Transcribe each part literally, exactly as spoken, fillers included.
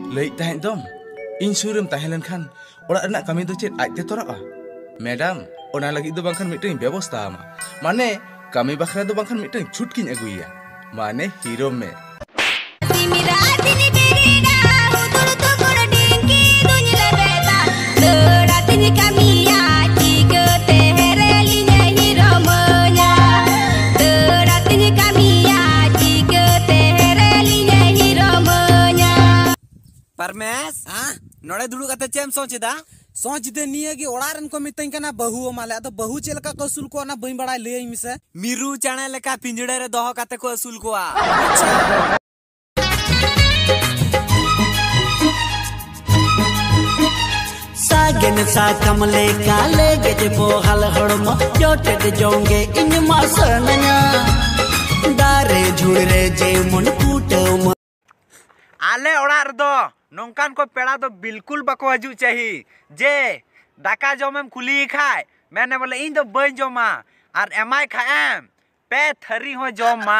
लई तहन दम इन सुरम तहलन खान ओड़ा रना कमी दो चेत आजते तोराबा मैडम ओना लगी दो बांखान मिटन व्यवस्था आमा माने कमी बखरा दो बांखान मिटन छूट किन अगुइया माने हीरो में परमेश हां नोड़े दुड़ू कते चेम सोचदा सोच दे निये की ओड़ारन को मितई कना बहु माले तो बहु चेलका को असूल को ना बई बड़ा ले मिसे मिरु चाणे लेका पिंजड़े रे दोह कते को असूल को आ सागन सा कमले काले गजे बोहल हड़म जोटे दे जोंगे इन मासनया दारे झुड़रे जे मन कूटम आले ओड़ार दो नौकान को पेड़ा तो बिल्कुल बको हजू चाहिए जे दाका जमेम कुली खाए मैंने बोले इन तो बई जमा और एमाय खाएम पे थरी हो जमा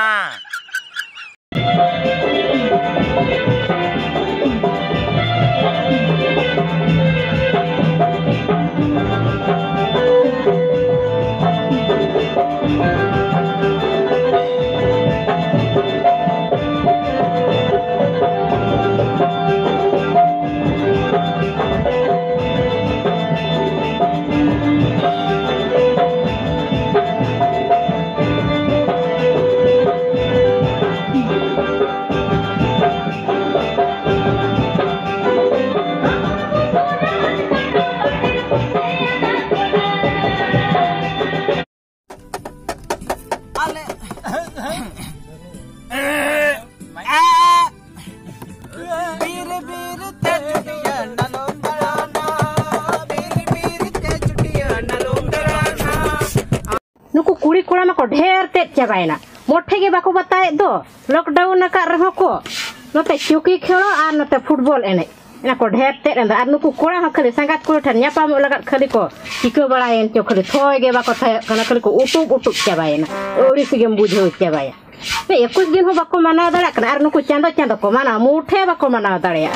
नुकु कुड़ी कुड़ा में को ढेर तेज चाबायना मोठे के बाको बताए दो लॉकडाउन नका रहो को नते चुकी खेलो और नते फुटबॉल एने ना को ढेर तेज अंदा और नुकु कुड़ा ह खाली संगात को ठन न्यापा में लगा खाली को चिको बड़ायन चो खाली थोय के बाको थाय कना खाली को उटुक उटुक चाबायना ओरी सिगम बुझो चाबाया ते एकुश दिन हो बाको माना दाड़ा कना और नुकु चांदो चांदो को माना मुठे बाको माना दाड़या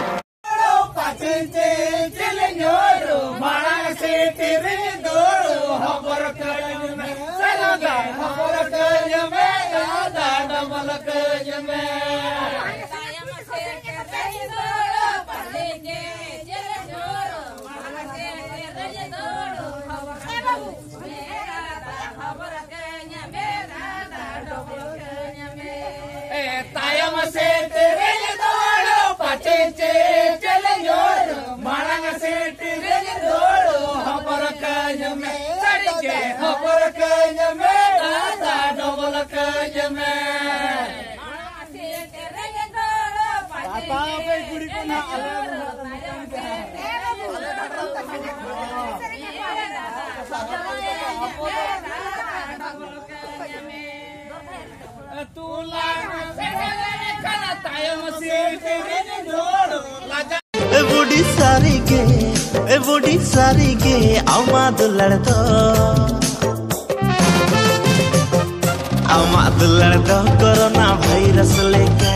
बुढ़ी सारी के ए बुढ़ी सारी के आमा दुलड़ दो आमा दुलड़ दो कोरोना वायरस लेके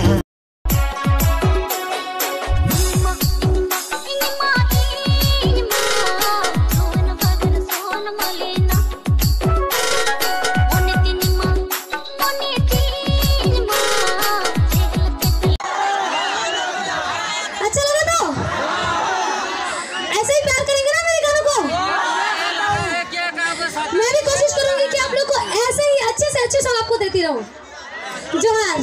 देती रहूं जोहार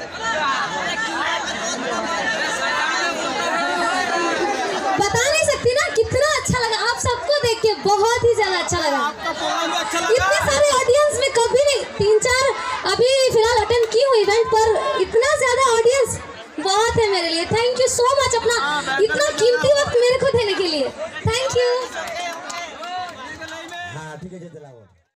बता नहीं सकती ना कितना अच्छा लगा आप सबको देख के बहुत ही ज्यादा अच्छा लगा इतने सारे ऑडियंस में कभी नहीं तीन चार अभी फिलहाल अटेंड की हुई इवेंट पर इतना ज्यादा ऑडियंस बहुत है मेरे लिए थैंक यू सो मच अपना इतना कीमती वक्त मेरे को देने के लिए थैंक यू।